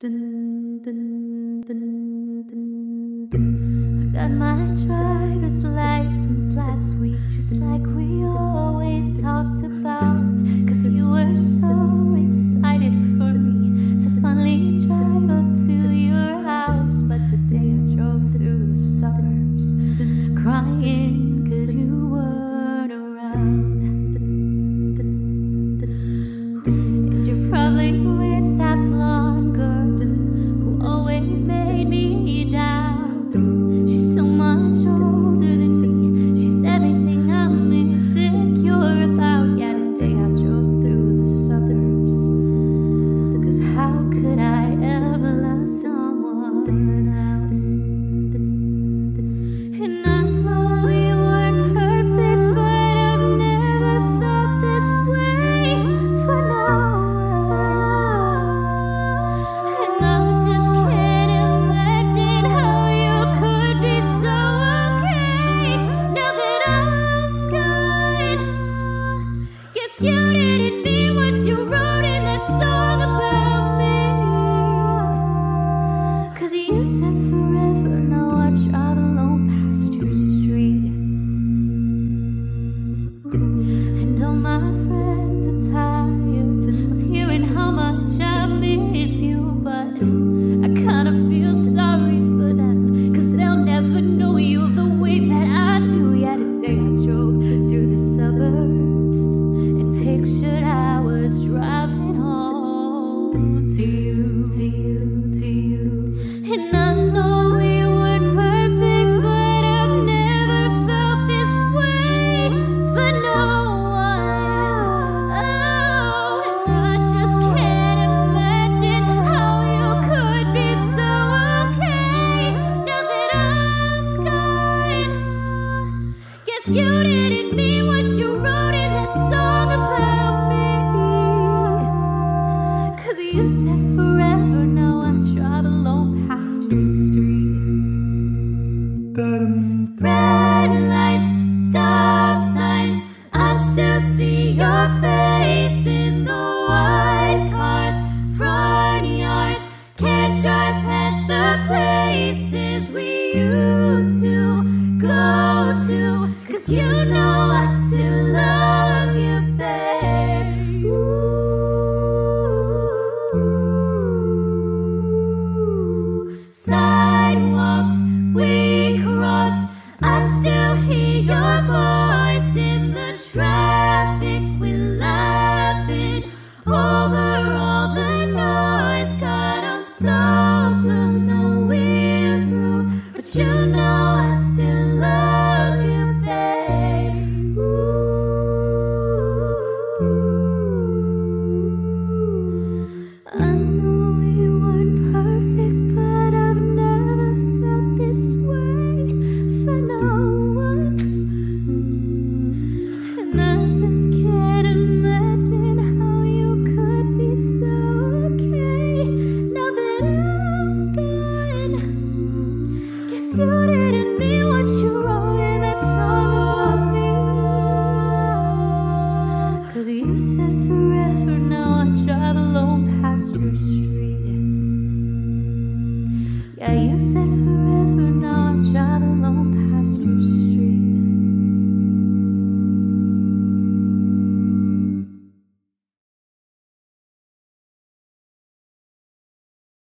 Got my driver's license last week, just like we always talked about. Cause you were so excited for me to finally drive up to your house. But today I drove through the suburbs, crying cause you weren't around. And you're probably with that blonde girl who always made me down. She's so much older than me, she's everything I'm insecure about. Yeah, today I drove through the suburbs, cause how could I ever love someone else? And I know we weren't perfect, but I've never felt this way for no one. And I just can't imagine how you could be so okay now that I'm gone. Guess you didn't mean what you wrote in that song about me. Cause you said forever, now I drive alone past your street. And all my friends are tired of hearing how much I miss you. But I kinda feel sorry for them, cause they'll never know you the way that I do. Yeah, today I drove through the suburbs and pictured I was driving home to you, to you, to you. And I know we weren't perfect, but I've never felt this way for no one. Oh, and I just can't imagine how you could be so okay now that I'm gone. Guess you didn't mean what you wrote in that song about me. Cause you said forever, now I drive alone past your street. Red lights, stop signs, I still see your face in the white cars, front yards. Can't drive past the places we used to go to, cause you know I still love you, babe. Sidewalks we crossed, I still hear your voice in the traffic. We're laughing over